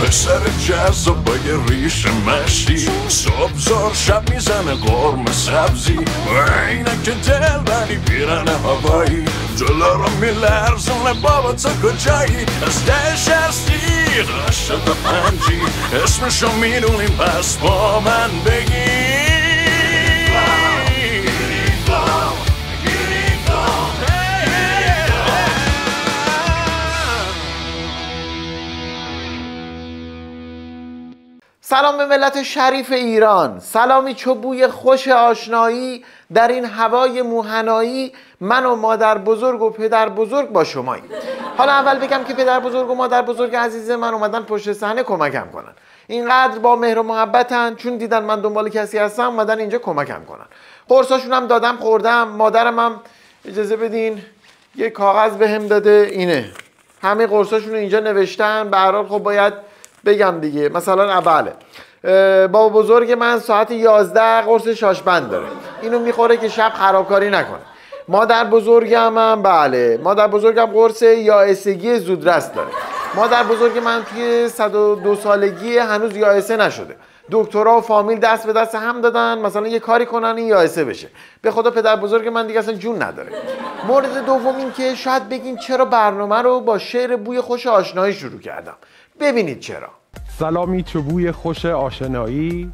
پسر جذابای ریش مشتی صبح زار شب میزنه قرم سبزی اینه که دلبری پیرن هوایی دلارم میلرزونه بابا تو کجایی از دهش هستی رشد پنجی اسمشو میدونیم پس با من بگی سلام به ملت شریف ایران. سلامی چو بوی خوش آشنایی در این هوای موهنایی من و مادر بزرگ و پدر بزرگ با شمایی. حالا اول بگم که پدر بزرگ و مادر بزرگ عزیز من اومدن پشت صحنه کمکم کنن. اینقدر با مهر و محبتن، چون دیدن من دنبال کسی هستم اومدن اینجا کمکم کنن. قرصاشون هم دادم خوردم. مادرم هم اجازه بدین یه کاغذ بهم داده، اینه همه قرصاشون رو اینجا نوشتن. به هر حال خب باید بگم دیگه. مثلا اوله بابا بزرگ من ساعت 11 قرص شاشبند داره، اینو میخوره که شب خرابکاری نکنه. مادر بزرگم هم بله، مادر بزرگم قرص یائسگی زودرس داره. مادر بزرگ من توی 102 سالگی هنوز یائسه نشده. دکترها و فامیل دست به دست هم دادن مثلا یه کاری کنن این یائسه بشه. به خدا پدر بزرگ من دیگه اصلا جون نداره. مورد دوم این که شاید بگین چرا برنامه رو با شعر بوی خوش آشنایی شروع کردم. ببینید چرا. سلامی چو بوی خوش آشنایی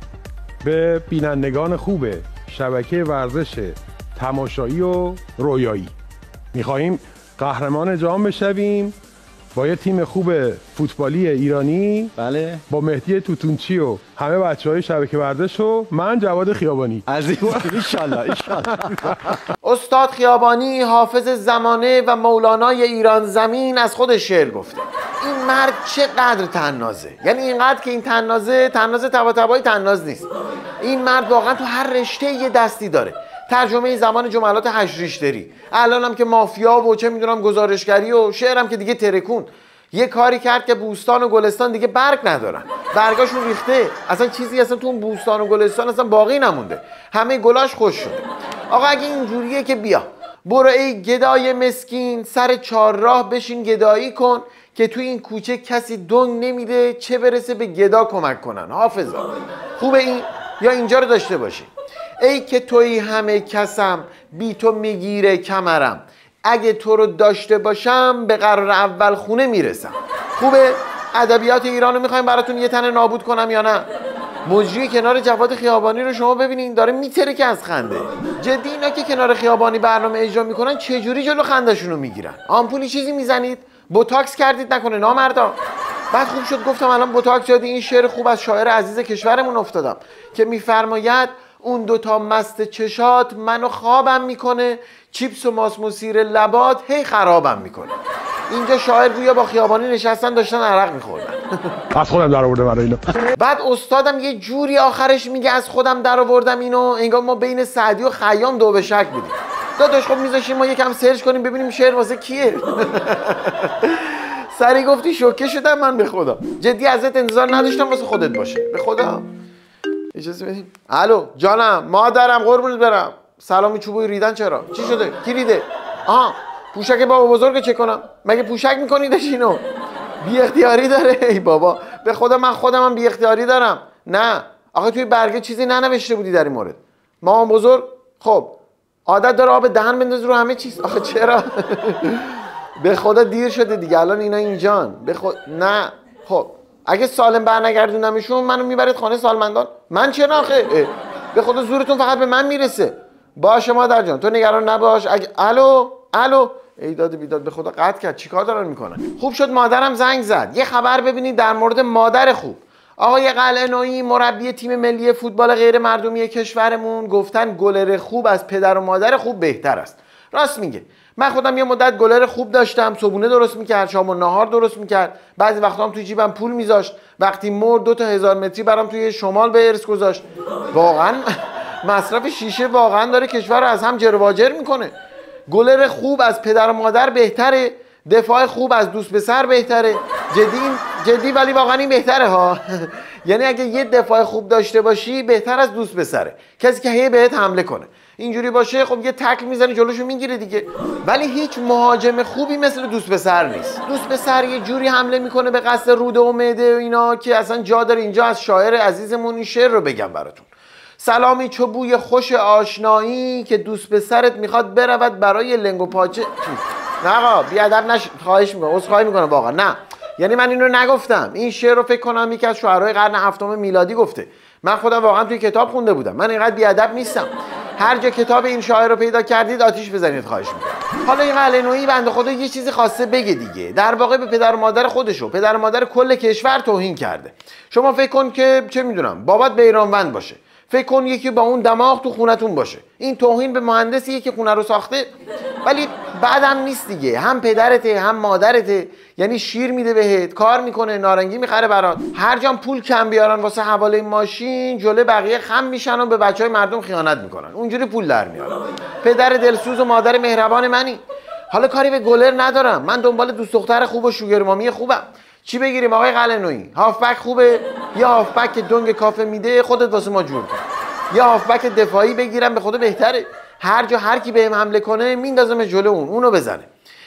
به بینندگان خوب شبکه ورزش تماشایی و رویایی. میخواییم قهرمان جام بشویم با یه تیم خوب فوتبالی ایرانی. بله، با مهدی توتونچی و همه بچه‌های شبکه ورزش و من جواد خیابانی. عزیز ان شاء الله. استاد خیابانی حافظ زمانه و مولانای ایران زمین از خودش شعر گفته. این مرد چقدر طنازه، یعنی اینقدر که این طنازه طباطبای طناز نیست. این مرد واقعا تو هر رشته یه دستی داره. ترجمه زمان جملات 8 ریشتری، الانم که مافیا و چه میدونم گزارشگری و شعرم که دیگه ترکون. یه کاری کرد که بوستان و گلستان دیگه برگ ندارن، برگاشون ریخته، اصلا چیزی اصلا تو اون بوستان و گلستان اصلا باقی نمونده، همه گلاش خوش شده. آقا اگه اینجوریه که بیا برو ای گدای مسکین سر چهارراه بشین گدایی کن که تو این کوچه کسی دنگ نمیده چه برسه به گدا کمک کنن. حافظا خوبه این یا اینجا رو داشته باشی. ای که توی همه کسم بی تو میگیره کمرم، اگه تو رو داشته باشم به قرار اول خونه میرسم. خوبه؟ ادبیات ایران رو میخوایم براتون یه تنه نابود کنم یا نه؟ مجری کنار جواد خیابانی رو شما ببینین داره میتره که از خنده. جدی اینا که کنار خیابانی برنامه اجرا میکنن چجوری جلو خندشون رو میگیرن؟ آمپولی چیزی میزنید؟ بوتاکس کردید نکنه نامردا؟ بعد خوب شد گفتم الان بوتاکس یاد این شعر خوب از شاعر عزیز کشورمون افتادم که میفرماید اون دوتا مست چشات منو خوابم میکنه، چیپس و ماسموسیر لبات هی خرابم میکنه. اینجا شاعر گویا با خیابانی نشستن داشتن عرق میخوردن. از خودم در آورده برای اینو. بعد استادم یه جوری آخرش میگه از خودم در آوردم اینو، انگار ما بین سعدی و خیام دو به شک بودیم. داداش خب میذاشیم ما یکم سرچ کنیم ببینیم شعر واسه کیه. سری گفتی شوکه شدم من به خدا. جدی ازت انتظار نداشتم واسه خودت باشه. به خدا. اجازه بدیم. الو جانم، مادرم قربونت برم. سلامی چوبوی ریدن چرا؟ چی شده؟ کی ریده؟ آها پوشک بابا بزرگ چه کنم؟ مگه پوشک میکنیدش اینو؟ بی اختیاری داره. ای بابا به خدا من خودمم بی اختیاری دارم. نه آخه توی برگه چیزی ننوشته بودی در این مورد. مامان بزرگ خب عادت داره آب دهن بندازه رو همه چیز. آخه چرا؟ به خدا دیر شده دیگه الان اینا اینجان. نه خب اگه سالم برنگردونمشون منو میبرید خانه سالمندان. من چرا آخه؟ به خدا زورتون فقط به من میرسه. باشه مادر جان تو نگران نباش. اگه الو ای داد بیداد به خدا قطع کرد. چیکار دارن میکنن؟ خوب شد مادرم زنگ زد. یه خبر ببینید در مورد مادر خوب. آقای قلعه‌نویی مربی تیم ملی فوتبال غیر مردمی کشورمون گفتن گلر خوب از پدر و مادر خوب بهتر است. راست میگه. من خودم یه مدت گلر خوب داشتم، صبحونه درست میکرد، شام و نهار درست میکرد، بعضی وقتا هم توی جیبم پول میذاشت، وقتی مرد 2000 متری برام توی شمال به ارث گذاشت. واقعا مصرف شیشه واقعا داره کشور رو از هم جر و واجر میکنه. گلر خوب از پدر و مادر بهتره، دفاع خوب از دوست پسر بهتره. جدی ولی واقعا این بهتره ها. یعنی اگه یه دفاع خوب داشته باشی بهتر از دوست پسره، کسی که هی بهت حمله کنه. اینجوری باشه خب یه تکل میزنی جلوشو میگیره دیگه. ولی هیچ مهاجم خوبی مثل دوست پسر نیست. دوست پسر یه جوری حمله میکنه به قصد روده و معده و اینا که اصلا جا داره اینجا از شاعر عزیزمون این شعر رو بگم براتون. سلامی چو بوی خوش آشنایی که دوست پسرت میخواد برود برای لنگ و پاچه. نه آقا بیادب نش، خواهش میکنم، عذرخواهی میکنم واقعا. نه یعنی من اینو نگفتم، این شعر رو فکر کنم یکی از شاعرای قرن هفتم میلادی گفته. من خودم واقعا توی کتاب خونده بودم. من اینقدر بیادب نیستم. هر جا کتاب این شاعر رو پیدا کردید آتیش بزنید خواهش میکنم. حالا این قلعه‌نویی بنده خدا یه چیزی خواسته بگه دیگه. در واقع به پدر و مادر خودشو، پدر و مادر کل کشور توهین کرده. شما فکر کن که چه میدونم بابات بیرانوند باشه، فکر کن یکی با اون دماغ تو خونتون باشه. این توهین به مهندسیه که خونه رو ساخته. ولی بعدم نیست دیگه، هم پدرته هم مادرته. یعنی شیر میده بهت، کار میکنه، نارنگی میخره برات. هر جام پول کم بیارن واسه حواله ماشین جلوی بقیه خم میشن و به بچهای مردم خیانت میکنن. اونجوری پول در میارن. پدر دلسوز و مادر مهربان منی. حالا کاری به گلر ندارم، من دنبال دوست دختر خوب و شوگر مامی خوبم. چی بگیریم آقای قلعه‌نویی؟ هافبک خوبه؟ یا هافبک که دنگ کافه میده خودت واسه ما جور کن. یا هافبک دفاعی بگیرم به خدا بهتره. هر جا هر کی بهم حمله کنه میندازم جلو اونو بزنه.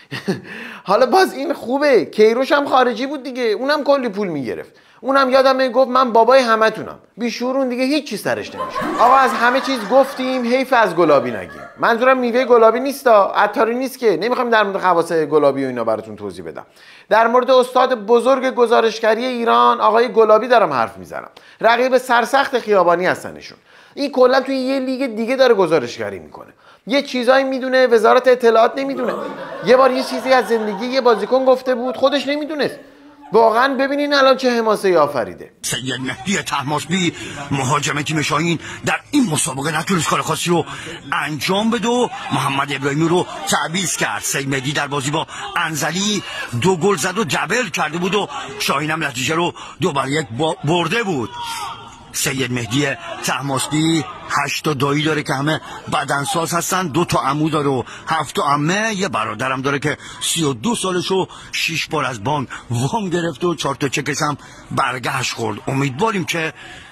حالا باز این خوبه، کیروش هم خارجی بود دیگه، اونم کلی پول میگرفت. اونم یادمه گفت من بابای همتونم. بیشورون دیگه هیچ چیز سرش نمیشه. آقا از همه چیز گفتیم، حیف از گلابی نگیم. منظورم میوه گلابی نیستا، عطاری نیست که. نمیخوام در مورد خواص گلابی و اینا براتون توضیح بدم. در مورد استاد بزرگ گزارشگری ایران آقای گلابی دارم حرف میزنم. رقیب سرسخت خیابانی هستنشون. این کلا توی یه لیگ دیگه داره گزارشگری میکنه. یه چیزایی میدونه وزارت اطلاعات نمیدونه. یه بار یه چیزی از زندگی یه بازیکن گفته بود خودش نمیدونست. واقعا ببینین الان چه حماسه‌ای آفریده. سید مهدی طهماسبی مهاجم تیم شاهین در این مسابقه نتونست کار خاصی رو انجام بده و محمد ابراهیمی رو تعویض کرد. سید مهدی در بازی با انزلی 2 گل زد و دبل کرده بود و شاهین هم نتیجه رو 2-1 برده بود. سید مهدی طهماسبی 8 دایی داره که همه بدنساز هستن، 2 عمو داره و 7 عمه. یه برادرم داره که 32 سالش و 6 بار از بانک وام گرفت و 4 چکش هم برگشت خورد. امیدواریم که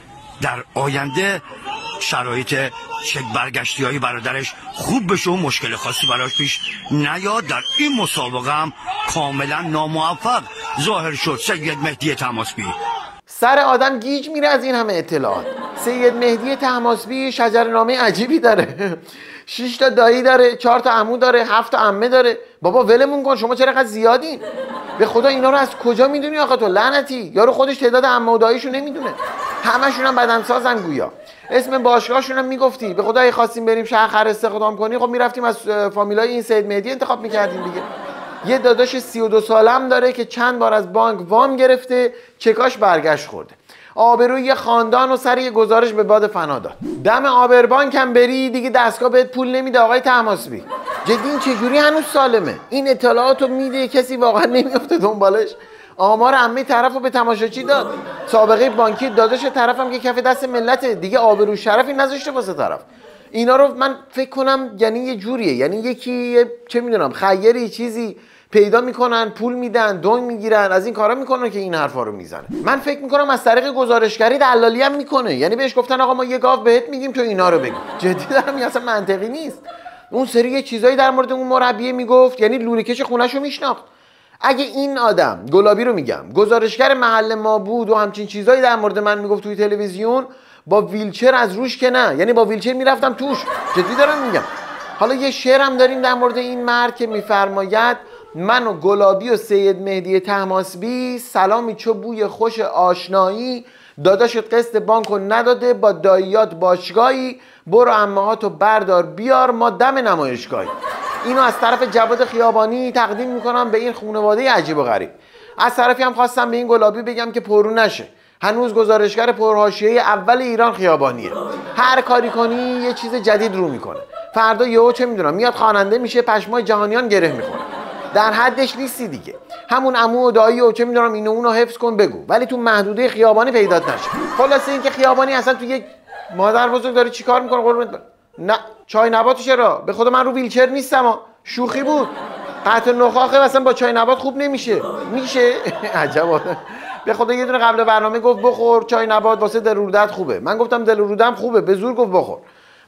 در آینده شرایط چک برگشتی های برادرش خوب بشه و مشکل خاصی براش پیش نیاد. در این مسابقه هم کاملا ناموفق ظاهر شد سید مهدی طهماسبی. سر آدم گیج میره از این همه اطلاعات. سید مهدی طهماسبی شجرنامه عجیبی داره. 6 دایی داره، 4 عمو داره، 7 عمه داره. بابا ولمون کن، شما چرا اینقدر زیادین؟ به خدا اینا رو از کجا میدونی آخه تو لعنتی؟ یارو خودش تعداد عمه و داییشو نمیدونه. همشون هم بدنسازن گویا. اسم باشگاهشون هم میگفتی. به خدا اگه خواستیم بریم شهر استخدام کنیم خب میرفتیم از فامیلای این سید مهدی انتخاب میکردیم دیگه. یه داداش 32 سالم داره که چند بار از بانک وام گرفته، چکاش برگشت خورده. آبروی یه خاندان و سر یه گزارش به باد فنا داد. دم آبربانک هم بری دیگه دستگاه بهت پول نمیده آقای طهماسبی. جدی این چجوری هنوز سالمه؟ این اطلاعاتو میده کسی واقعا نمیافته دنبالش. آمار عمه طرفو به تماشاچی داد. سابقه بانکی داداش طرفم که کف دست ملته، دیگه آبرو شرفی نذاشته واسه طرف. اینا رو من فکر کنم یعنی یه جوریه، یعنی یکی چه میدونم خیری چیزی پیدا میکنن، پول میدن، دنگ میگیرن، از این کارا میکنن که این حرفا رو میزنه. من فکر میکنم از طریق گزارشگری دلالی هم میکنه. یعنی بهش گفتن آقا ما یه گاو بهت میگیم تو اینا رو بگو. جدی دارم، این اصلا منطقی نیست. اون سری یه چیزایی در مورد اون مربی میگفت، یعنی لوله‌کش خونه‌شو میشناخت. اگه این آدم گلابی رو میگم گزارشگر محل ما بود و همچین چیزایی در مورد من میگفت توی تلویزیون، با ویلچر از روش که نه، یعنی با ویلچر میرفتم توش. جدی دارم میگم. حالا یه شعر هم داریم در مورد این مرد که میفرماید من و گلابی و سید مهدی طهماسبی سلامی چو بوی خوش آشنایی، داداشت قسط بانکو نداده با داییات باشگاهی، برو عمهاتو بردار بیار ما دم نمایشگاهی. اینو از طرف جواد خیابانی تقدیم میکنم به این خانواده عجیب و غریب. از طرفی هم خواستم به این گلابی بگم که پرو نشه. هنوز گزارشگر پرحاشیه اول ایران خیابانیه. هر کاری کنی یه چیز جدید رو میکنه. فردا یهو چه میدونم میاد خواننده میشه، پشمای جهانیان گره میخوره. در حدش نیستی دیگه. همون عمو و دایی و چه میدونم اینو اونو حفظ کن بگو، ولی تو محدوده خیابانی پیدات نشه. خلاصه اینکه خیابانی اصلا تو یک مادر بزرگ داره چیکار میکنه قربونت برم. نه چای نبات چرا؟ به خدا من رو ویلچر نیستم. شوخی بود. قطع نخاخه اصلا با چای نبات خوب نمیشه. میشه؟ عجب. به خدا یه دونه قبل برنامه گفت بخور چای نبات واسه دل و رودت خوبه. من گفتم دل و رودم خوبه، به زور گفت بخور.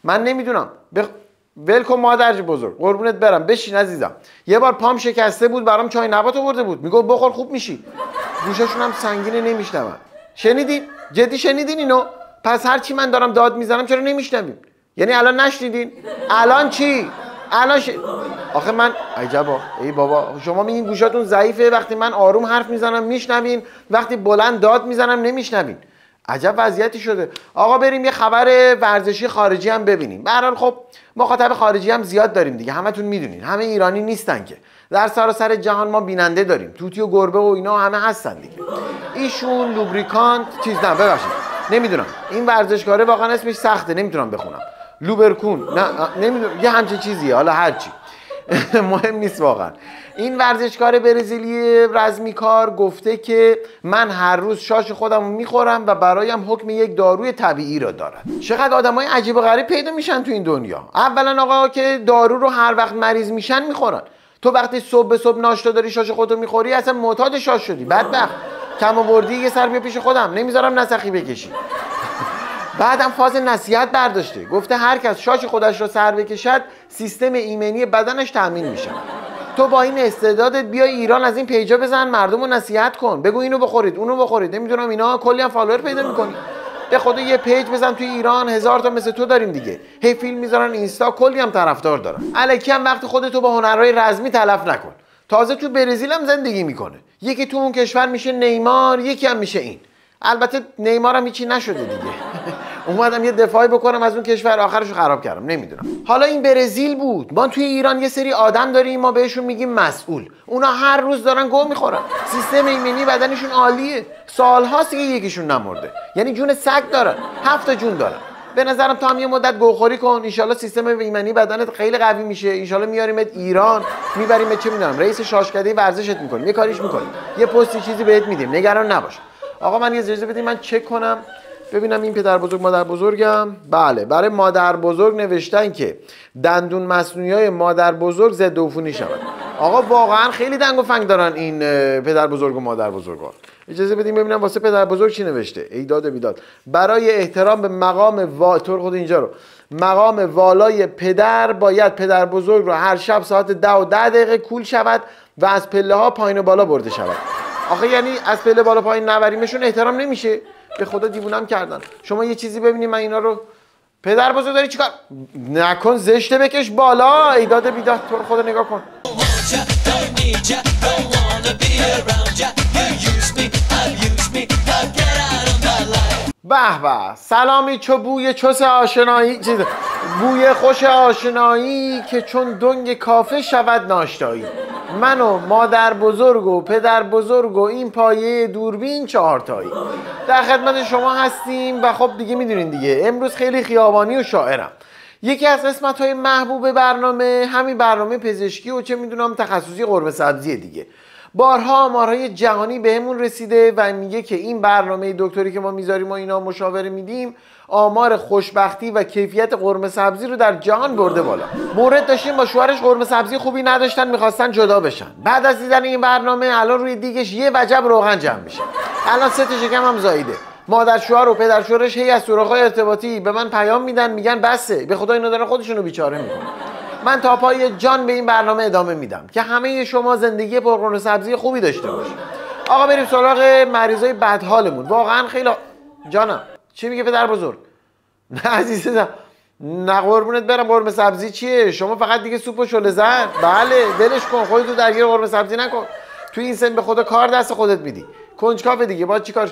من نمیدونم ولکن مادر بزرگ، قربونت برم، بشین عزیزم. یه بار پام شکسته بود، برام چای نبات آورده بود، میگفت بخور خوب میشی. گوششون هم سنگینه نمیشنون. شنیدین؟ جدی شنیدین اینو؟ پس هر چی من دارم داد میزنم چرا نمیشنوین؟ یعنی الان نشنیدین؟ الان چی؟ الان آخه من عجبا، ای بابا شما میگین گوشاتون ضعیفه، وقتی من آروم حرف میزنم میشنوین، وقتی بلند داد میزنم نمیشنوین. عجب وضعیتی شده. آقا بریم یه خبر ورزشی خارجی هم ببینیم. به هر حال خب مخاطب خارجی هم زیاد داریم دیگه، همتون میدونین، همه ایرانی نیستن که. در سراسر جهان ما بیننده داریم، توتی و گربه و اینا همه هستن دیگه. ایشون لوبریکانت چیز، نه ببخشید نمیدونم این ورزشکاره واقعا اسمش سخته نمیتونم بخونم. لوبرکون، نه نمیدونم یه همچین چیزیه، حالا هر چی مهم نیست واقعا. این ورزشکار برزیلی رزمیکار گفته که من هر روز شاش خودم رو میخورم و برایم حکم یک داروی طبیعی را دارد. چقدر آدمای عجیب و غریب پیدا میشن تو این دنیا. اولا آقا که دارو رو هر وقت مریض میشن میخورن. تو وقتی صبح به صبح ناشتا داری شاش خودتو میخوری اصلا معتاد شاش شدی. بدبخت. کم آوردی یه سر بیا پیش خودم، نمیذارم نسخی بکشی. بعدم فاز نصیحت برداشته، گفته هر کس شاش خودش رو سر بکشد سیستم ایمنی بدنش تامین میشه. تو با این استعدادت بیا ایران از این پیجا بزن، مردم رو نصیحت کن، بگو اینو بخورید اونو بخورید، نمیدونم اینا، کلی هم فالوور پیدا میکنی. به خدا یه پیج بزن توی ایران، 1000 تا مثل تو داریم دیگه، هی فیلم میذارن اینستا، کلی هم طرفدار دارن. الکی هم وقت خودتو با هنرهای رزمی تلف نکن. تازه تو برزیل هم زندگی میکنه، یکی تو اون کشور میشه نیمار، یکی هم میشه این. البته نیمار هم هیچی نشده دیگه. اومدم یه دفاعی بکنم از اون کشور، آخرشو خراب کردم، نمیدونم. حالا این برزیل بود. ما توی ایران یه سری آدم داریم، ما بهشون میگیم مسئول. اونا هر روز دارن گو میخورن. سیستم ایمنی بدنشون عالیه. سالهاست که یکیشون نمرده. یعنی جون سگ دارن. 7 جون دارن. به نظرم تا هم یه مدت گوخوری کن، ان سیستم ایمنی بدنت خیلی قوی میشه. ان میاریمت ایران، میبریمت چه میدونم رئیس شاشکده ورزشت میکنیم، یه کاریش میکنیم، یه پستی چیزی بهت میدیم، نگران نباش. آقا من یه اجازه بدید من چک کنم ببینم این پدر بزرگ مادر بزرگم. بله، برای مادر بزرگ نوشتن که دندون مصنوعی‌های مادر بزرگ ضد عفونی شود. آقا واقعا خیلی دنگ و فنگ دارن این پدر بزرگ و مادر بزرگا. اجازه بدیم ببینم واسه پدر بزرگ چی نوشته. ای داد و بیداد. برای احترام به مقام طور خود اینجا رو، مقام والای پدر باید پدر بزرگ رو هر شب ساعت 10:10 کول شود و از پله ها پایین و بالا برده شود. آخه یعنی از پله بالا پایین نبریمشون احترام نمیشه؟ به خدا دیوونم کردن. شما یه چیزی ببینید من اینا رو پدر بزرگ داری چیکار نکن، زشته بکش بالا. ایداد بیداد تو رو خدا نگاه کن. به به، سلامی چو بوی چوس آشنایی، چیز بوی خوش آشنایی که چون دنگ کافه شود ناشتایی. من و مادر بزرگ و پدر بزرگ و این پایه دوربین 4 تایی در خدمت شما هستیم. و خب دیگه میدونین دیگه امروز خیلی خیابانی و شاعرم. یکی از قسمت‌های محبوب برنامه همین برنامه پزشکی و چه میدونم تخصصی قرمه سبزی دیگه. بارها آمارهای جهانی بهمون رسیده و میگه که این برنامه دکتری که ما میذاریم و اینا مشاوره میدیم آمار خوشبختی و کیفیت قرمه سبزی رو در جهان برده بالا. مورد داشتیم با شوهرش قرمه سبزی خوبی نداشتن، میخواستن جدا بشن. بعد از دیدن این برنامه الان روی دیگش یه وجب روغن جمع میشه. الان 3 تا شکم هم زاییده. مادر شوهر و پدر شوهرش هی از سوراخ‌های ارتباطی به من پیام میدن، میگن بسه، به خدا اینا دارن خودشونو بیچاره میکنن. من تا پای جان به این برنامه ادامه میدم که همه شما زندگی پرقرمه سبزی خوبی داشته باشید. آقا بریم سراغ مریضای بدحالمون. واقعا خیلی جانم چی میگه پدر بزرگ؟ نه عزیزم، نه قربونت برم، قرمه سبزی چیه؟ شما فقط دیگه سوپ و شله زن. بله ولش کن، خودتو درگیر قرمه سبزی نکن. تو این سن به خدا کار دست خودت میدی. کنجکاو دیگه، باید چیکار؟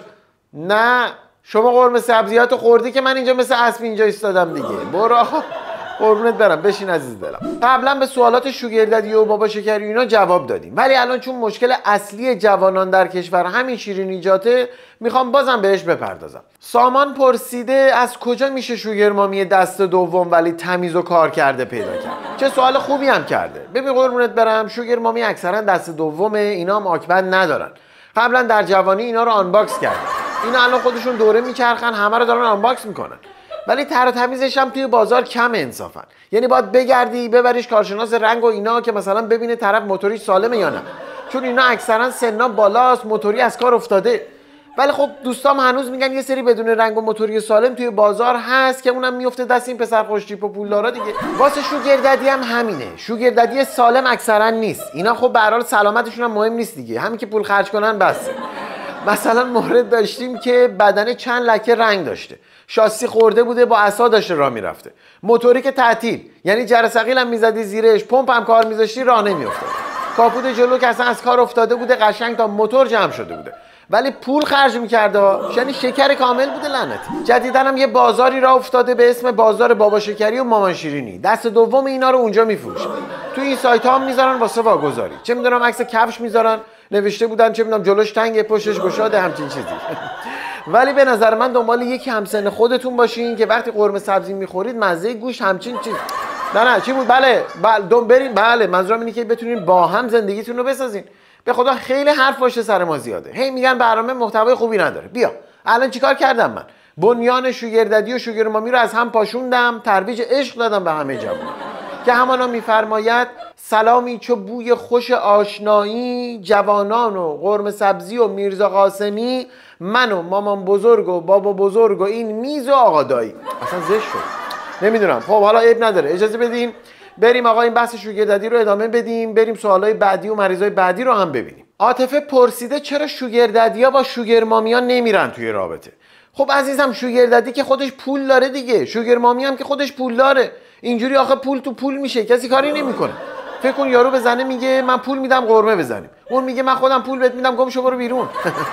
نه شما قرمه سبزیاتو خوردی که من اینجا مثل اسب اینجا ایستادم دیگه. برو قربونت برم، بشین عزیز دلم. قبلا به سوالات شوگر ددی و بابا شکری اینا جواب دادیم، ولی الان چون مشکل اصلی جوانان در کشور همین شیرینیجاته میخوام بازم بهش بپردازم. سامان پرسیده از کجا میشه شوگر مامی دست دوم ولی تمیز و کار کرده پیدا کرد؟ چه سوال خوبی هم کرده. ببین قربونت برم، شوگر مامی اکثرا دست دومه، اینا هم آکبند ندارن. قبلا در جوانی اینا رو آنباکس کردن، اینا الان خودشون دوره میچرخن، همه رو دارن آنباکس میکنن. ولی تر و تمیزش هم توی بازار کم انصافا. یعنی باید بگردی ببریش کارشناس رنگ و اینا که مثلا ببینه طرف موتوریش سالمه یا نه، چون اینا اکثرا سنا بالاست، موتوری از کار افتاده. ولی خب دوستام هنوز میگن یه سری بدون رنگ و موتوری سالم توی بازار هست که اونم میفته دست این پسر خوش تیپ و پولدارا دیگه. واسه شوگرددی هم همینه. شوگرددی سالم اکثرا نیست. اینا خب به هر حال سلامتشون هم مهم نیست دیگه. همین که پول خرج کنن بس. مثلا مورد داشتیم که بدن چند لکه رنگ داشته، شاسی خورده بوده، با عصا داشته راه میرفته، موتوری که تعطیل، یعنی جرثقیل هم میزدی زیرش، پمپ هم کار میذاشتی راه نمیافتاد، کاپوت جلو که اصلا از کار افتاده بوده، قشنگ تا موتور جمع شده بوده، ولی پول خرج میکرده، یعنی شکر کامل بوده لعنتی. جدیداً هم یه بازاری راه افتاده به اسم بازار بابا شکری و مامان شیرینی، دست دوم اینا رو اونجا میفروشن. تو این سایت ها هم میذارن واسه واگذاری، چه میدونم عکس کفش میذارن، نوشته بودن چه میدونم جلوش تنگه پشتش گشاده، همچین چیزی. ولی به نظر من دنبال یکی همسن خودتون باشین که وقتی قرمه سبزی میخورید مزه گوشت همچین چیز. نه چی بود؟ بله بریم. بله منظورم اینه که بتونین با هم زندگیتون رو بسازین. به خدا خیلی حرف باشه سر ما زیاده. هی میگن برنامه محتوای خوبی نداره. بیا الان چیکار کردم من؟ بنیان شوگرددی و شوگر مامی رو از هم پاشوندم، ترویج عشق دادم به همه جوان. که همانا میفرماید سلامی چو بوی خوش آشنایی، جوانان و قرمه سبزی و میرزا قاسمی، من و مامان بزرگ و بابا بزرگ و این میز و آقا دایی. اصلا زشت شد. نمیدونم. خب حالا عیب نداره، اجازه بدیم بریم آقا این بحث شوگرددی رو ادامه بدیم، بریم سوالای بعدی و مریضای بعدی رو هم ببینیم. عاطفه پرسیده چرا شوگرددی‌ها با شوگر مامیا نمیرن توی رابطه؟ خب عزیزم شوگرددی که خودش پول داره دیگه، شوگر مامی هم که خودش پول داره. اینجوری آخه پول تو پول میشه، کسی کاری نمیکنه. فکر کن یارو بزنه میگه من پول میدم قرمه بزنیم، اون میگه من خودم پول بهت میدم گم شو برو بیرون.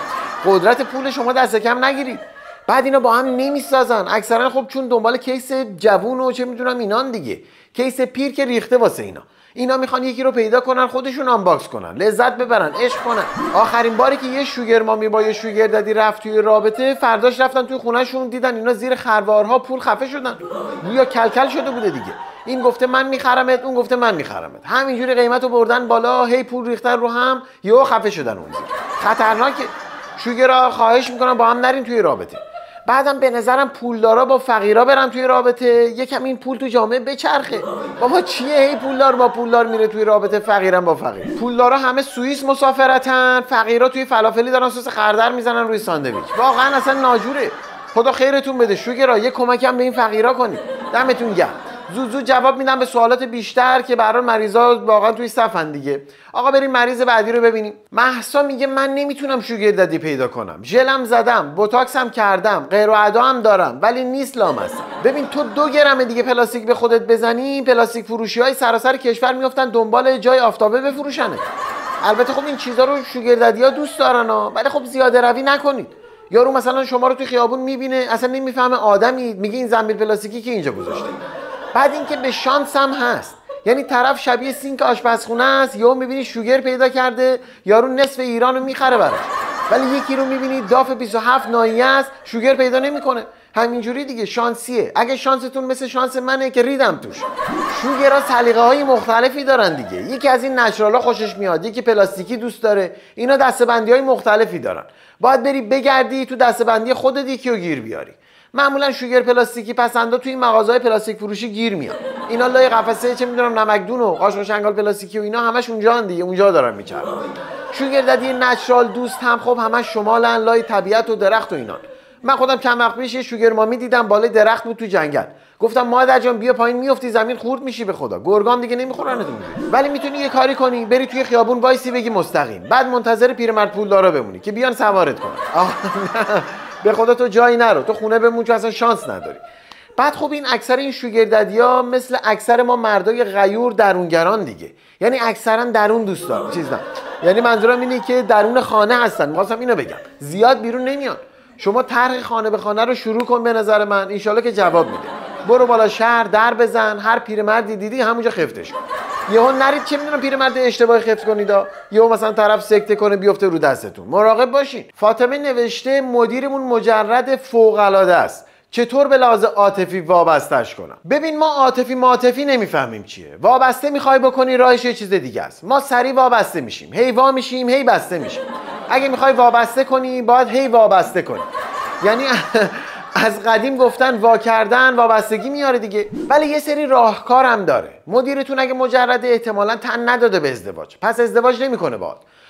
قدرت پول شما دست کم نگیرید. بعد اینا با هم نمیسازن اکثرا. خب چون دنبال کیس جوون و چه میدونم اینان دیگه، کیس پیر که ریخته واسه اینا میخوان یکی رو پیدا کنن خودشون آنباکس کنن، لذت ببرن، عشق کنن. آخرین باری که یه شوگر مامی با یه شوگرددی رفت توی رابطه، فرداش رفتن توی خونهشون دیدن اینا زیر خروارها پول خفه شدن، گویا کلکل شده بوده دیگه. این گفته من میخرمت، اون گفته من میخرمت، همینجوری قیمتو بردن بالا، هی پول ریختن رو هم، یهو خفه شدن اون زیر. خطرناکه. شوگرها خواهش میکنن با هم نرین توی رابطه. بعدم به نظرم پولدارا با فقیرا برن توی رابطه، یکم این پول تو جامعه بچرخه. بابا چیه هی پولدار با پولدار میره توی رابطه، فقیرم با فقیر؟ پولدارا همه سوئیس مسافرتن، فقیرا توی فلافلی دارن سس خردل میزنن روی ساندویچ. واقعا اصلا ناجوره. خدا خیرتون بده شوگرها، یه کمکم به این فقیرا کنید. دمتون گرم. زود جواب میدم به سوالات بیشتر که برای مریضا واقعا توی صفن دیگه. آقا بریم مریض بعدی رو ببینیم. مهسا میگه من نمیتونم شوگرددی پیدا کنم، ژلم زدم، بوتاکسم کردم، غیر و ادا هم دارم ولی نیست لامصب. ببین تو 2 گرم دیگه پلاستیک به خودت بزنی، پلاستیک فروشی های سراسر کشور میافتن دنبال جای آفتابه بفروشنه. البته خب این چیزا رو شوگرددی‌ها دوست دارن ولی خب زیاده روی نکنید. یارو مثلا شما رو توی خیابون میبینه اصلا نمیفهمه آدمی، میگه این زنبیل پلاستیکی که اینجا گذاشته. بعد اینکه به شانس هم هست، یعنی طرف شبیه سینک آشپزخونه است، یا میبینی شوگر پیدا کرده، یارو نصف ایران رو میخره براش، ولی یکی رو میبینی داف 27 ناحیه است شوگر پیدا نمیکنه. همینجوری دیگه شانسیه. اگه شانستون مثل شانس منه که ریدم توش. شوگرها سلیقه های مختلفی دارن دیگه، یکی از این نچرالا خوشش میاد، یکی پلاستیکی دوست داره، اینا دسته‌بندی های مختلفی دارن. باید بری بگردی تو دسته‌بندی خودت یکی رو گیر بیاری. معمولا شوگر پلاستیکی پسندا توی این مغازه‌های پلاستیک فروشی گیر میاد. اینا لای قفسه چه میدونم نمکدون و قاشق شنگال پلاستیکی و اینا همش اونجان دیگه، اونجا دارن میچرن. شوگرددی نچرال دوست هم خب همش شمالن، لای طبیعت و درخت و اینا. من خودم چند وقت پیش یه شوگر مامی دیدم بالای درخت بود تو جنگل. گفتم مادر جان بیا پایین میافتی زمین خورد میشی به خدا. گرگام دیگه نمیخورنت اونجوری. ولی میتونی یه کاری کنی، بری توی خیابون وایسی بگی مستقیم، بعد منتظر پیرمرد پولدارا بمونی که بیان سوارت کنن. به خدا تو جایی نرو، تو خونه بمون چون اصلا شانس نداری. بعد خب این اکثر این شوگرددی‌ها مثل اکثر ما مردای غیور درونگران دیگه، یعنی اکثرا درون دوست دارن چیز نه، یعنی منظورم اینه که درون خانه هستن. می‌خواستم اینو بگم زیاد بیرون نمیان. شما طرح خانه به خانه رو شروع کن به نظر من، انشالله که جواب میده. برو بالا شهر در بزن، هر پیرمردی دیدی همونجا خفتش کن. یهو نرید چه میدونم پیرمرد اشتباهی خفت کنید، یهو مثلا طرف سکته کنه بیفته رو دستتون. مراقب باشین. فاطمه نوشته مدیرمون مجرد فوق العاده است، چطور به لحاظ عاطفی وابسته‌اش کنم؟ ببین ما عاطفی نمیفهمیم چیه. وابسته میخوای بکنی راهش یه چیز دیگه است. ما سری وابسته میشیم، هی وا میشیم، هی بسته میشیم. اگه میخوای وابسته کنی باید هی وابسته کنی. یعنی از قدیم گفتن وا کردن وابستگی میاره دیگه. ولی یه سری راهکار هم داره. مدیرتون اگه مجرد احتمالاً تن نداده به ازدواج، پس ازدواج نمیکنه باهات.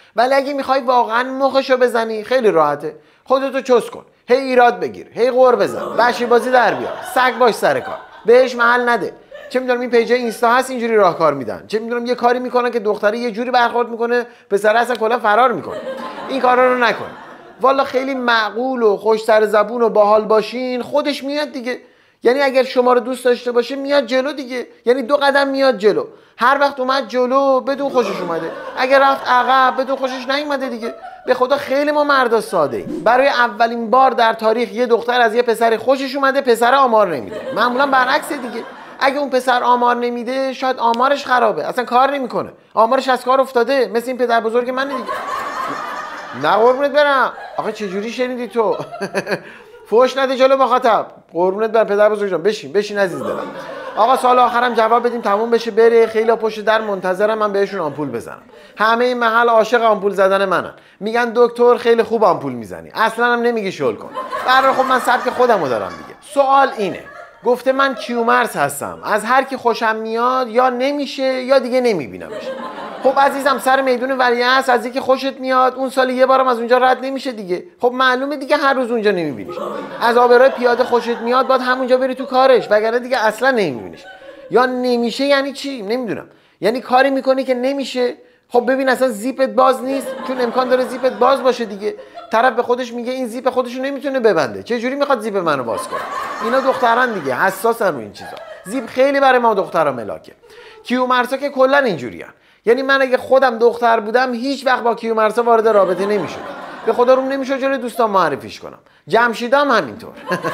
ولی اگه میخوای واقعا مخشو بزنی خیلی راحته، خودتو چس کن، هی ایراد بگیر، هی غر بزن، وحشی بازی در بیار، سگ باش سر کار، بهش محل نده. چه میدونم این پیجای اینستا هست اینجوری راهکار میدن، چه میدونم یه کاری میکنن که دختره یه جوری برخورد میکنه پسر اصلا کلا فرار میکنه. این کارا رو نکن. والا خیلی معقول و خوش سر زبون و باحال باشین خودش میاد دیگه. یعنی اگر شما رو دوست داشته باشه میاد جلو دیگه، یعنی 2 قدم میاد جلو. هر وقت اومد جلو بدون خوشش اومده، اگر رفت عقب بدون خوشش نیومده دیگه. به خدا خیلی ما مردا ساده ایم. برای اولین بار در تاریخ یه دختر از یه پسر خوشش اومده، پسر آمار نمیده. معمولا برعکس دیگه. اگه اون پسر آمار نمیده شاید آمارش خرابه، اصلا کار نمیکنه، آمارش از کار افتاده، مثل این پدر بزرگ من دیگه. نه قربونت برم. آخه چجوری شنیدی تو؟ فوش نده جلو مخاطب. قربونت برم پدر بزرگ جان، بشین عزیز دلم. آقا سال آخرم جواب بدیم تموم بشه بره. خیلی پشت در منتظرم من بهشون آمپول بزنم. همه این محل عاشق آمپول زدن منن. میگن دکتر خیلی خوب آمپول میزنی، اصلا هم نمیگی شل کن. برای خب من سبک خودمو دارم دیگه. سوال اینه، گفته من کیومرث هستم، از هر کی خوشم میاد یا نمیشه یا دیگه نمیبینمش. خب عزیزم سر میدون ولیعصر از اینکه خوشت میاد اون سال یه بارم از اونجا رد نمیشه دیگه. خب معلومه دیگه هر روز اونجا نمیبینیش. از آبرای پیاده خوشت میاد باید همونجا بری تو کارش، وگرنه دیگه اصلا نمیبینیش. یا نمیشه یعنی چی؟ نمیدونم. یعنی کاری میکنی که نمیشه. خب ببین اصلا زیپت باز نیست، چون امکان داره زیپت باز باشه دیگه. طرف به خودش میگه این زیپ خودشو نمیتونه ببنده، چه جوری میخواد زیپ منو باز کنه؟ اینا دختران دیگه حساسن رو این چیزا. زیپ خیلی برای ما دخترا ملاکه. کیومرثا که کلا اینجوریان. یعنی من اگه خودم دختر بودم هیچ وقت با کیومرثا وارد رابطه نمیشدم. به خدا روم نمیشد جلوی دوستان معرفیش کنم. جمشیدم همینطور.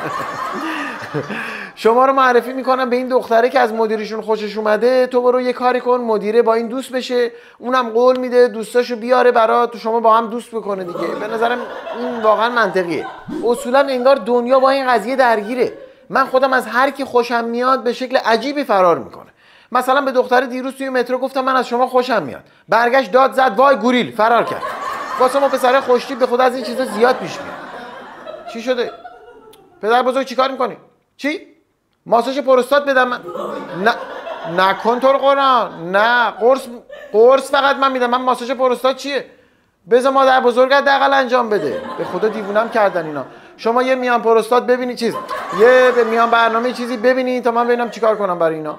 شما رو معرفی میکنم به این دختره که از مدیرشون خوشش اومده، تو برو یه کاری کن مدیره با این دوست بشه، اونم قول میده دوستاشو بیاره برات، شما با هم دوست بکنه دیگه. به نظرم این واقعا منطقیه. اصولا انگار دنیا با این قضیه درگیره. من خودم از هر کی خوشم میاد به شکل عجیبی فرار میکنه. مثلا به دختر دیروز توی مترو گفتم من از شما خوشم میاد، برگشت داد زد وای گوریل، فرار کرد. واسه ما پسرای خوشتیپ به خدا از این چیزا زیاد پیش میاد. چی شده؟ پدر بزرگ چیکار میکنی؟ چی؟ ماساژ پروستات بدم من؟ نه نکن تو رو قرآن. نه قرص فقط من میدم. من ماساژ پروستات چیه؟ بذار مادر بزرگت حداقل انجام بده. به خدا دیوونم کردن اینا. شما یه میان پروستات ببینی چیز، یه میان برنامه چیزی ببینی تا من ببینم چیکار کنم برای اینا.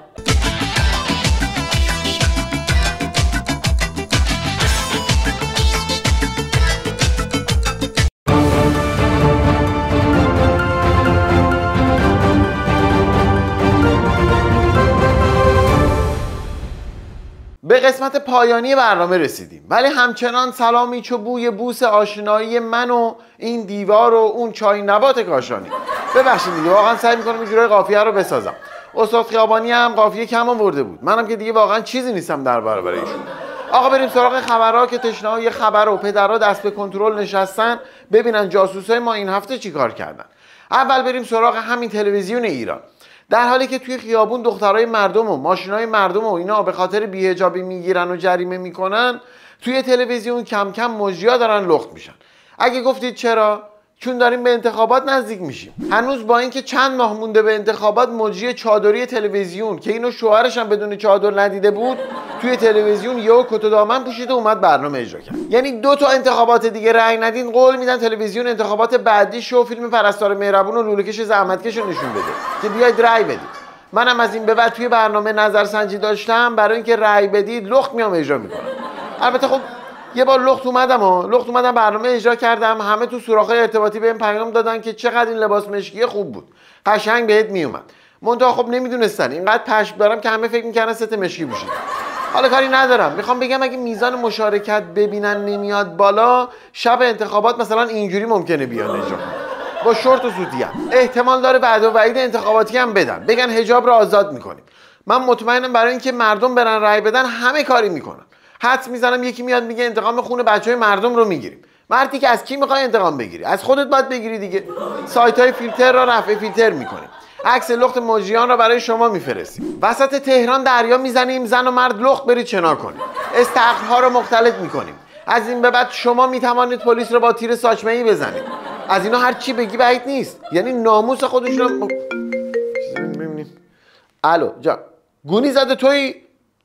به قسمت پایانی برنامه رسیدیم، ولی همچنان سلامی چو بوی بوس آشنایی من و این دیوار و اون چای نبات کاشانی. ببخشید دیگه واقعا سعی میکنم این جورای قافیه رو بسازم. استاد خیابانی هم قافیه کم آورده بود، منم که دیگه واقعا چیزی نیستم در برابر ایشون. آقا بریم سراغ خبرها که تشنه‌های یه خبر و پدرها دست به کنترل نشستن ببینن جاسوسای ما این هفته چیکار کردن. اول بریم سراغ همین تلویزیون ایران. در حالی که توی خیابون دخترای مردم و ماشینای مردم و اینا به خاطر بی‌حجابی میگیرن و جریمه میکنن، توی تلویزیون کم کم مجری‌ها دارن لخت میشن. اگه گفتید چرا؟ چون داریم به انتخابات نزدیک میشیم. هنوز با اینکه چند ماه مونده به انتخابات، مجری چادری تلویزیون که اینو شوهرش هم بدون چادر ندیده بود، توی تلویزیون یهو کت و دامن پوشید و اومد برنامه اجرا کرد. یعنی 2 تا انتخابات دیگه رأی ندین قول میدن تلویزیون انتخابات بعدی شو فیلم پرستار مهربون و لوله‌کش زحمتکش رو نشون بده که بیاید رأی بدید. منم از این به بعد توی برنامه نظرسنجی داشتم، برای اینکه رأی بدید لخت میام اجرا میکنم. البته خب یه بار لخت اومدم برنامه اجرا کردم، همه تو سوراخ‌های ارتباطی بهم پیام دادن که چقدر این لباس مشکی خوب بود، قشنگ بهت میومد. منتها خب نمیدونستن اینقدر پشم دارم که همه فکر می‌کردن ست مشکی پوشیدم. حالا کاری ندارم، میخوام بگم اگه میزان مشارکت ببینن نمیاد بالا، شب انتخابات مثلا اینجوری ممکنه بیان اجرا کنن با شورت و سوتیه. احتمال داره بعد و وعید انتخاباتی هم بدن، بگن حجاب رو آزاد میکنیم. من مطمئنم برای اینکه مردم برن رأی بدن همه کاری میکنن. حدس میزنم یکی میاد میگه انتقام خون بچهای مردم رو میگیریم. مردی که از کی میخوای انتقام بگیری؟ از خودت باید بگیری دیگه. سایت‌های فیلتر را رفع فیلتر میکنیم. عکس لخت مجریان را برای شما میفرستیم. وسط تهران دریا میزنیم، زن و مرد لخت برید شنا کنیم. استخرها رو مختلط میکنیم. از این به بعد شما میتوانید پلیس رو با تیر ساچمه‌ای بزنید. از اینا هر چی بگی بعید نیست. یعنی ناموس خودشون رو ببینیم. الو جا گونی زده تویی؟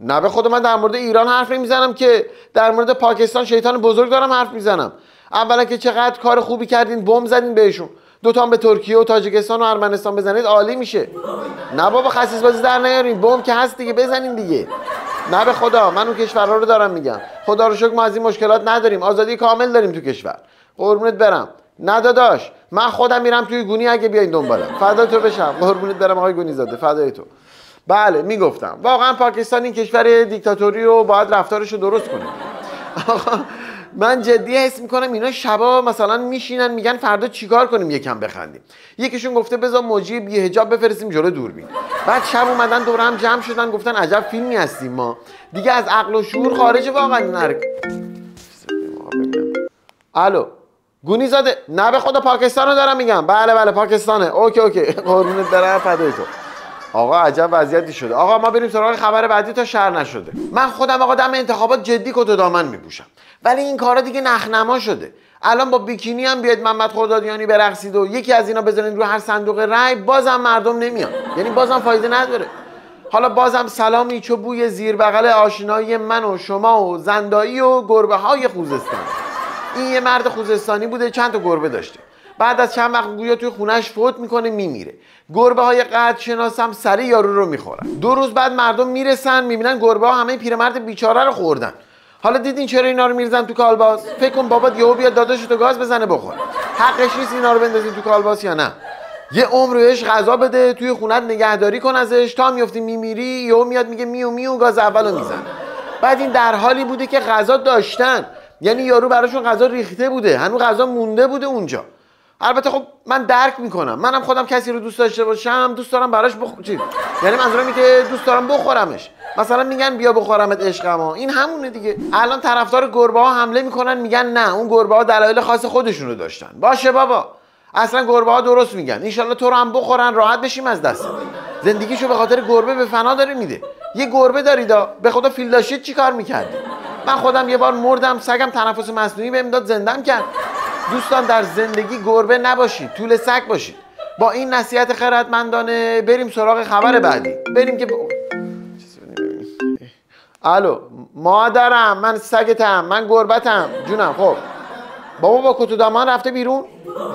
نه به خدا من در مورد ایران حرف نمیزنم که، در مورد پاکستان شیطان بزرگ دارم حرف میزنم. اولا که چقدر کار خوبی کردین، بمب زدین بهشون، دوتا هم به ترکیه و تاجیکستان و ارمنستان بزنید عالی میشه. نه بابا خسیس بازی در نیارین، بمب که هست دیگه بزنین دیگه. نه به خدا من اون کشورها رو دارم میگم. خدا رو شکر ما از این مشکلات نداریم، آزادی کامل داریم تو کشور. قربونت برم. نه داداش من خودم میرم توی گونی اگه بیاین دنبالم. فدای تو بشم. قربونت برم آقای گونی زاده، فدای تو. بله میگفتم واقعا پاکستان این کشور دیکتاتوری رو باید رفتارش رو درست کنه. آقا من جدی حس میکنم اینا شبا مثلا میشینن میگن فردا چیکار کنیم یکم بخندیم. یکیشون گفته بذار موجی بی حجاب بفرستیم جلو دوربین. بعد شب اومدن دور هم جمع شدن گفتن عجب فیلمی هستیم ما. دیگه از عقل و شعور خارج واقعا. الو گونی زاده. نه به خدا پاکستان رو دارم میگم. بله پاکستانه. اوکی قربونت برم فدای تو. آقا عجب وضعیتی شده. آقا ما بریم سراغ خبر بعدی تا شهر نشده. من خودم آقا دم انتخابات جدی کت و دامن میپوشم، ولی این کارا دیگه نخنما شده. الان با بیکینی هم بیاد محمد خردادیانی برقصید و یکی از اینا بزنید رو هر صندوق رای، بازم مردم نمیان، یعنی بازم فایده نداره. حالا بازم سلامی چو بوی زیر بغل آشنایی من و شما و زندایی و گربه های خوزستان. این یه مرد خوزستانی بوده، چند تا گربه داشته. بعد از چند وقت گویا توی خونش فوت میکنه میمیره. گربه های قد شناسم سری یارو رو میخورن. 2 روز بعد مردم میرسن میبینن گربه ها همه پیرمرد بیچاره رو خوردن. حالا دیدین چرا اینا رو میریزن تو کالباس؟ فکر کن بابات یهو بیاد داداشو تو گاز بزنه بخور. حقش نیست اینا رو بندازین تو کالباس یا نه؟ یه عمر بهش غذا بده، توی خونت نگهداری کن ازش، تا میافتی میمیری یهو میاد میگه میو میو گاز اولو میزنه. بعد این در حالی بوده که غذا داشتن، یعنی یارو براشون غذا ریخته بوده، هنوز غذا مونده بوده اونجا. البته خب من درک میکنم، منم خودم کسی رو دوست داشته باشم دوست دارم براش یعنی منظورم اینه که دوست دارم بخورمش. مثلا میگن بیا بخورمت عشقما، این همونه دیگه. الان طرفدار گربه ها حمله میکنن میگن نه اون گربه ها دلایل خاص خودشون رو داشتن. باشه بابا اصلا گربه ها درست میگن، ان تو رو هم بخورن راحت بشیم از دست. زندگیشو به خاطر گربه به فنا داره میده. یه گربه داریدا به خدا فیل داشتید چیکار میکردی؟ من خودم یه بار مردم، سگم تنفس مصنوعی بهم داد زندم کرد. دوستان در زندگی گربه نباشید، طول سگ باشید. با این نصیحت خردمندانه بریم سراغ خبر بعدی. بریم که الو مادرم، من سگتم، من گربتم جونم. خب بابا با کت و دامن رفته بیرون؟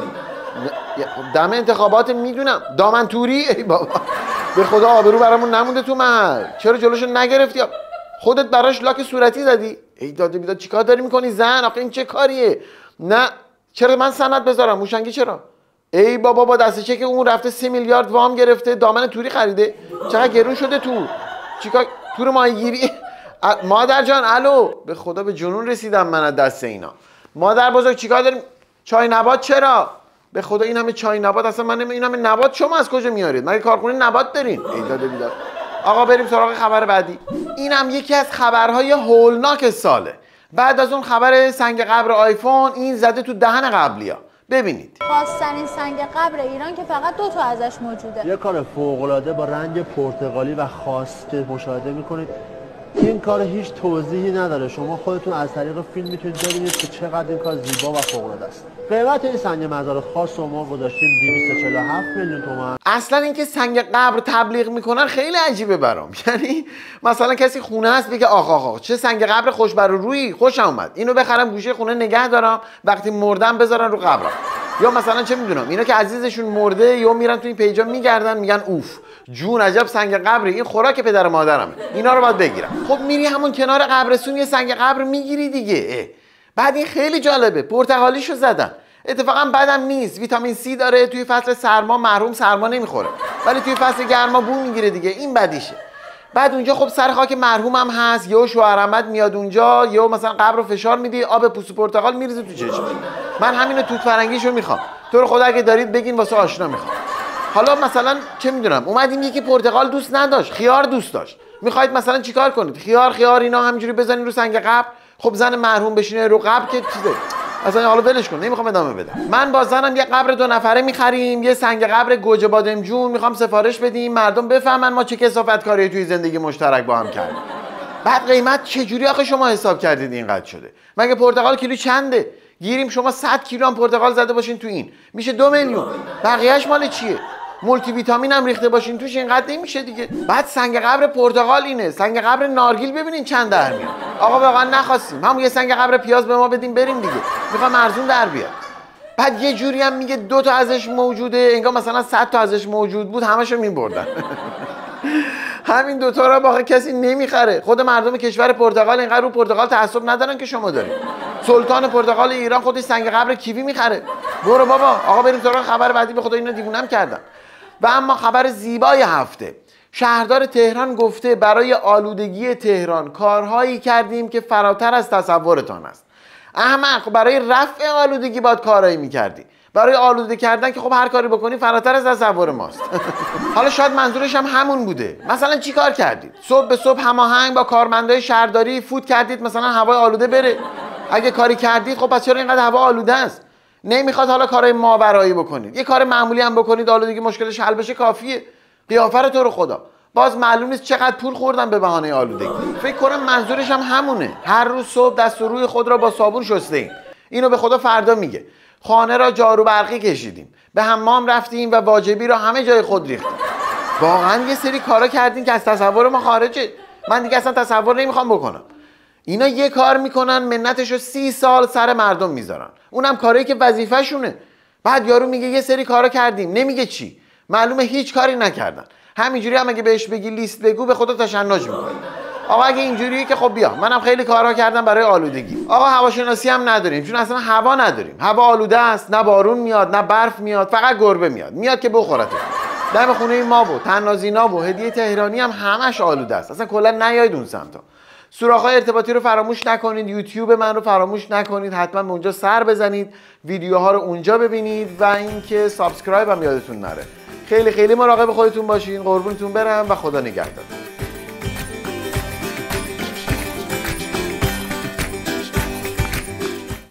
دم انتخابات میدونم. دامن توری؟ ای بابا به خدا آبرو برامون نمونده تو محل. چرا جلوشو نگرفتی؟ خودت براش لاک صورتی زدی؟ ای داده بیداد چیکار داری میکنی زن؟ آخه این چه کاریه؟ نه چرا من سند بذارم؟ موشنگی چرا؟ ای بابا با دست چک اون رفته 3 میلیارد وام گرفته دامن توری خریده. چقدر گرون شده چیکار تور ماهیگیری؟ مادر جان الو به خدا به جنون رسیدم من از دست اینا. مادر بزرگ چیکار داریم؟ چای نبات چرا؟ به خدا این همه چای نبات اصلا من این همه نبات شما از کجا میارید؟ مگه کارخونه نبات دارین؟ ای داده بیداد. آقا بریم سراغ خبر بعدی. اینم یکی از خبرهای هولناک ساله. بعد از اون خبر سنگ قبر آیفون، این زده تو دهن قبلیا. ببینید خاص‌ترین سنگ قبر ایران که فقط 2 تا ازش موجوده. یه کار فوق‌العاده با رنگ پرتقالی و خاص که مشاهده میکنید. این کار هیچ توضیحی نداره، شما خودتون از طریق فیلم میتونید ببینید که چقدر این کار زیبا و فوق‌العاده است. قیمت این سنگ مزار خاص رو ما گذاشتیم 247 میلیون تومان. اصلا اینکه سنگ قبر تبلیغ میکنن خیلی عجیبه برام. یعنی مثلا کسی خونه است بگه آخ چه سنگ قبر خوش بر روی، خوشم اومد، اینو بخرم گوشه خونه نگه دارم، وقتی مردم بذارن رو قبرم. یا مثلا چه میدونم اینا که عزیزشون مرده یا میرن تو این پیجا میگردن میگن اوف جون عجب سنگ قبری، این خوراک پدر و مادرمه، اینا رو باید بگیرم. خب میری همون کنار قبرستون یه سنگ قبر میگیری دیگه. بعد این خیلی جالبه، پرتقالیشو زدن. اتفاقا بدم نیست، ویتامین C داره، توی فصل سرما محروم سرما نمیخوره، ولی توی فصل گرما بو میگیره دیگه، این بدیشه. بعد اونجا خب سر خاک مرحوم هم هست، یهو شوهر احمد میاد اونجا، یهو مثلا قبر رو فشار میدی، آب پوست پرتقال میریزه تو چشم. من همینو توت فرنگیشو میخوام. تو رو خدا اگه دارید بگین واسه آشنا میخوام. حالا مثلا چه میدونم اومدیم یکی پرتقال دوست نداشت، خیار دوست داشت، میخواید مثلا چیکار کنید؟ خیار اینا همینجوری بزنین رو سنگ قبر. خب زن مرحوم بشینه رو قبر که چیزه اصلا، حالا ولش کن، نمیخوام ادامه بدم. من با زنم یه قبر 2 نفره میخریم، یه سنگ قبر گوجه بادمجون میخوام سفارش بدیم، مردم بفهمن ما چه کثافت کاری توی زندگی مشترک با هم کردیم. بعد قیمت چجوری آخه شما حساب کردید اینقدر شده؟ مگه پرتقال کیلو چنده؟ گیریم شما 100 کیلو هم پرتقال زده باشین تو این میشه 2 میلیون. بقیه‌اش مال چیه؟ مولتی ویتامین هم ریخته باشین توش اینقدر نمیشه دیگه. بعد سنگ قبر پرتقال اینه، سنگ قبر نارگیل ببینین چند در میاد. آقا واقعا نخواستیم، همون یه سنگ قبر پیاز به ما بدیم بریم دیگه، میخوام ارزون در بیاد. بعد یه جوری هم میگه 2 تا ازش موجوده، انگار مثلا 100 تا ازش موجود بود همشو میبردن. همین 2 تا رو واقعا کسی نمیخره. خود مردم کشور پرتغال اینقدر رو پرتغال تعصب ندارن که شما دارید. سلطان پرتغال ایران خودش سنگ قبر کیوی میخره. برو بابا. آقا بریم سراغ خبر بعدی. به خدا اینو دیوونم کردن. و اما خبر زیبای هفته، شهردار تهران گفته برای آلودگی تهران کارهایی کردیم که فراتر از تصورتان است. احمق، برای رفع آلودگی باید کارایی میکردی. برای آلوده کردن که خب هر کاری بکنی فراتر از تصور ماست. حالا شاید منظورش هم همون بوده. مثلا چی کار کردید؟ صبح به صبح هماهنگ با کارمندای شهرداری فوت کردید مثلا هوای آلوده بره؟ اگه کاری کردید خب پس چرا اینقدر هوا آلوده است؟ نمیخواد حالا کارهای ماورایی بکنید، یه کار معمولی هم بکنید آلودگی مشکلش حل بشه کافیه. قیافه تو رو خدا. باز معلوم نیست چقدر پول خوردن به بهانه آلودگی. فکر کنم منظورش هم همونه. هر روز صبح دست و روی خود را با صابون شستیم. اینو به خدا فردا میگه. خانه را جارو برقی کشیدیم، به حمام رفتیم و واجبی را همه جای خود ریختیم. واقعا یه سری کارا کردیم که از تصور ما خارجه. من دیگه اصلا تصور نمیخوام بکنم. اینا یه کار میکنن منتشو 30 سال سر مردم میذارن، اونم کاری که وظیفه شونه. بعد یارو میگه یه سری کارا کردیم، نمیگه چی. معلومه هیچ کاری نکردن. همینجوری هم اگه بهش بگی لیست بگو به خدا تشنج میکنه. آقا اگه اینجوریه که خب بیا، منم خیلی کارها کردم برای آلودگی. آقا هواشناسی هم نداریم چون اصلا هوا نداریم. هوا آلوده است، نه بارون میاد نه برف میاد، فقط گربه میاد که بخورته. دم خونه ما و تنازینا و هدیه تهرانی هم همش آلوده است. اصلا کلا نیاید اون سمتا. سوراخ‌های ارتباطی رو فراموش نکنید، یوتیوب من رو فراموش نکنید، حتما به اونجا سر بزنید، ویدیوها رو اونجا ببینید و اینکه سابسکرایب هم یادتون نره. خیلی خیلی مراقب خودتون باشین. قربونتون برم و خدا نگهدار.